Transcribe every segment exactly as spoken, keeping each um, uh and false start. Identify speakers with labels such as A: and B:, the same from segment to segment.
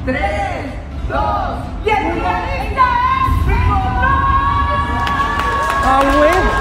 A: tres, dos, y el finalista es Nicolás.
B: ¡Ah, bueno!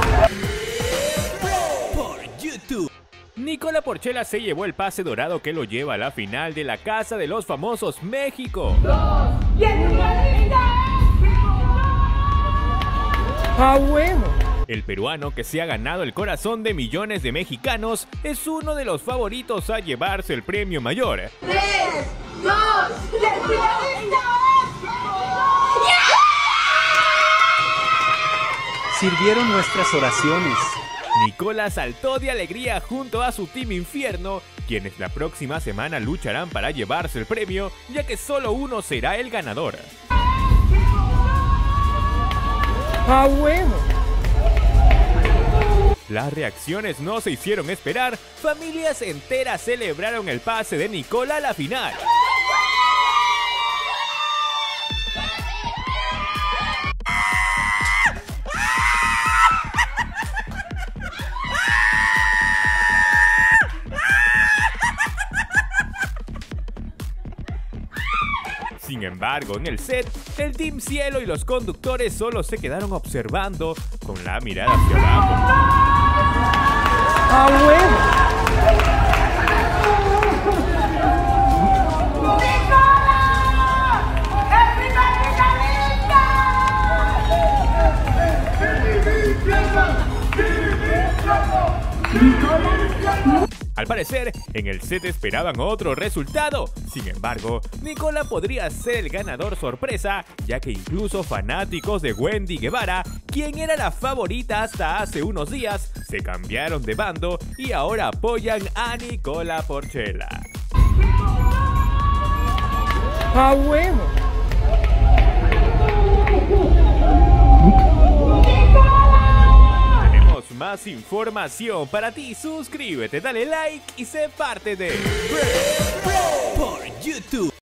C: Nicola Porchela se llevó el pase dorado que lo lleva a la final de la Casa de los Famosos México.
A: Dos, y el finalista es Nicolás.
B: ¡Ah, bueno!
C: El peruano, que se ha ganado el corazón de millones de mexicanos, es uno de los favoritos a llevarse el premio mayor.
A: Tres, dos, y el finalista es Nicolás.
B: Sirvieron nuestras oraciones.
C: Nicola saltó de alegría junto a su Team Infierno, quienes la próxima semana lucharán para llevarse el premio, ya que solo uno será el ganador.
B: ¡Ah, bueno!
C: Las reacciones no se hicieron esperar, familias enteras celebraron el pase de Nicola a la final. Sin embargo, en el set, el Team Cielo y los conductores solo se quedaron observando con la mirada hacia abajo.
B: ¡Ah, bueno!
A: ¡Nicolás! ¡El primer finalista!
C: Al parecer, en el set esperaban otro resultado. Sin embargo, Nicola podría ser el ganador sorpresa, ya que incluso fanáticos de Wendy Guevara, quien era la favorita hasta hace unos días, se cambiaron de bando y ahora apoyan a Nicola Porchela.
B: ¡Ah, bueno!
C: Más información para ti, suscríbete, dale like y sé parte de Bro por YouTube.